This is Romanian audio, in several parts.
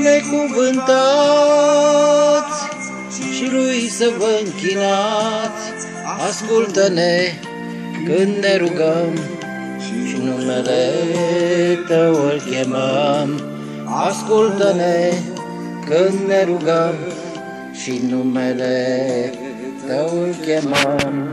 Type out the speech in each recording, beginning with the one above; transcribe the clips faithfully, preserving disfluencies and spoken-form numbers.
binecuvântați și lui să vă închinați. Ascultă-ne când ne rugăm și numele Tău îl chemăm. Ascultă-ne când ne rugăm și numele Tău îl chemăm.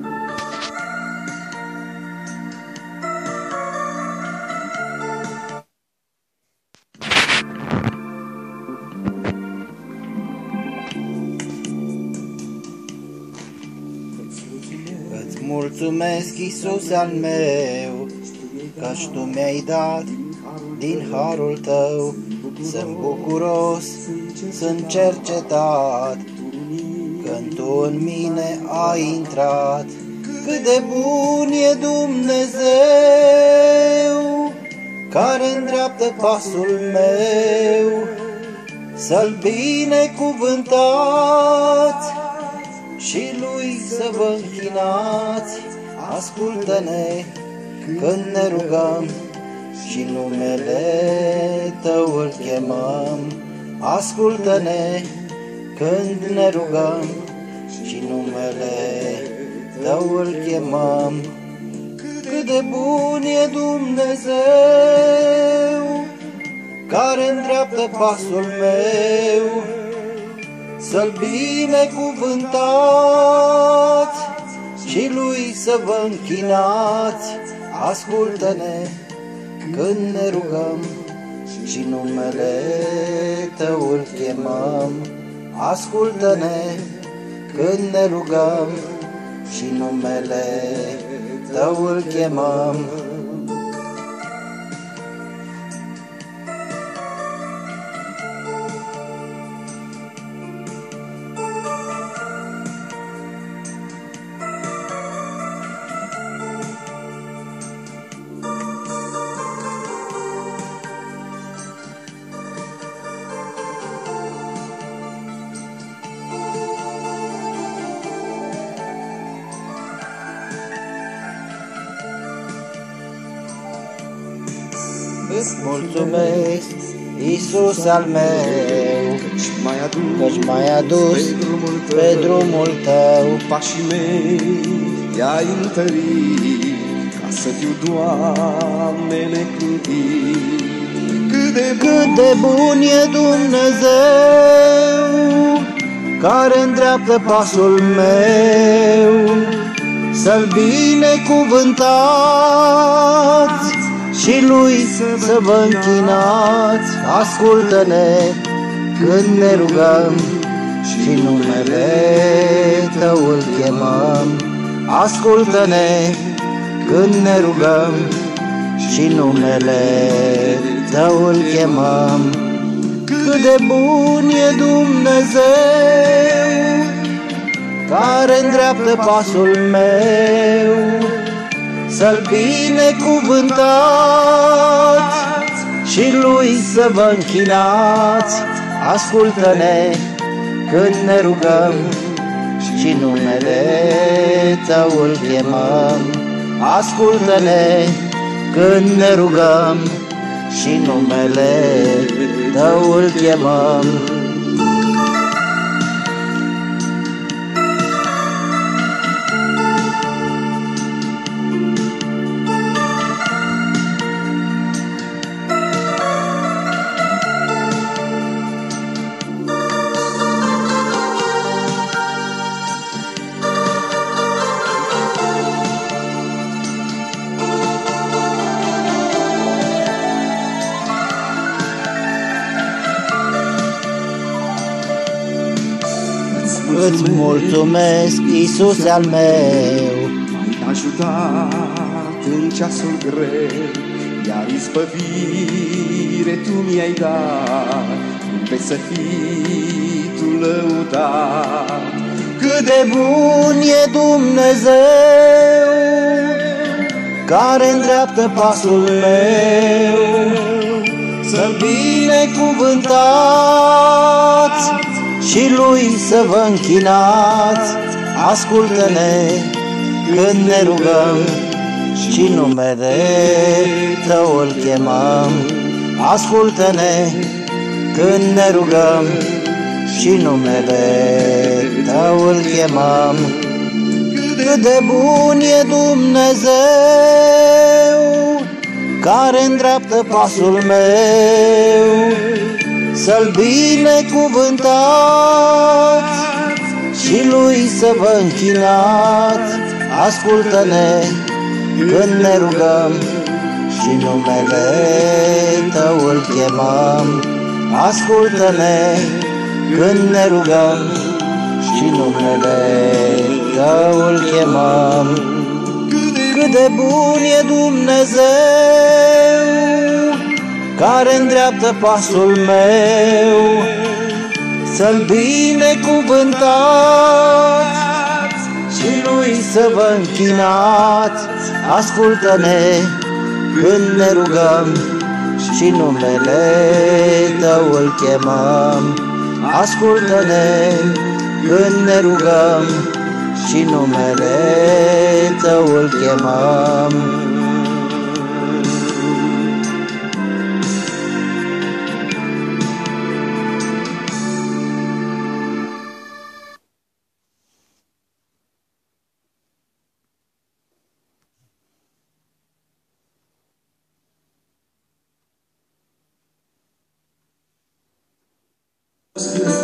Îți mulțumesc, Iisus al meu, căci Tu mi-ai dat din harul Tău. Sunt bucuros, sunt cercetat, când Tu în mine ai intrat. Cât de bun e Dumnezeu, care îndreaptă pasul meu. Să-L binecuvântați și Lui să vă închinați. Ascultă-ne când ne rugăm și numele Tău îl chemăm. Ascultă-ne când ne rugăm și numele Tău îl chemăm. Cât de bun e Dumnezeu, care îndreaptă pasul meu. Să-L binecuvântați și Lui să vă închinați. Ascultă-ne când ne rugăm și numele Tău îl chemăm. Ascultă-ne când ne rugăm și numele Tău îl chemăm. Îți mulțumesc, Iisus al meu, căci m-ai adus pe drumul Tău. Pașii mei i-ai întărit, ca să fiu, Doamne, neclintit. Cât de Cât de bun e Dumnezeu, care îndreaptă pasul meu. Să-L binecuvântați și Lui să vă închinați. Ascultă-ne când ne rugăm și numele Tău îl chemăm. Ascultă-ne când ne rugăm și numele Tău îl chemăm. Cât de bun e Dumnezeu, care îndreaptă pasul meu. Să-L binecuvântați și Lui să vă închinați. Ascultă-ne când ne rugăm și numele Tău îl chemăm. Ascultă-ne când ne rugăm și numele Tău îl chemăm. Îți mulțumesc, Iisus al meu, m-ai ajutat în ceasul greu, iar izbăvire Tu mi-ai dat, pe să fii Tu lăudat. Cât de bun e Dumnezeu, care îndreaptă pasul meu. Să-L binecuvântați și Lui să vă închinați. Ascultă-ne când ne rugăm și numele Tău îl chemăm. Ascultă-ne când ne rugăm și numele Tău îl chemăm. Cât de bun e Dumnezeu, care îndreaptă pasul meu, să-L binecuvântați și Lui să vă închinați. Ascultă-ne când ne rugăm și numele Tău îl chemăm. Ascultă-ne când ne rugăm și numele Tău îl chemăm. Cât de bun e Dumnezeu, care îndreaptă pasul meu, să-L binecuvântați și Lui să vă închinați. Ascultă-ne când ne rugăm și numele Tău îl chemăm. Ascultă-ne când ne rugăm și numele Tău îl chemăm. Yes.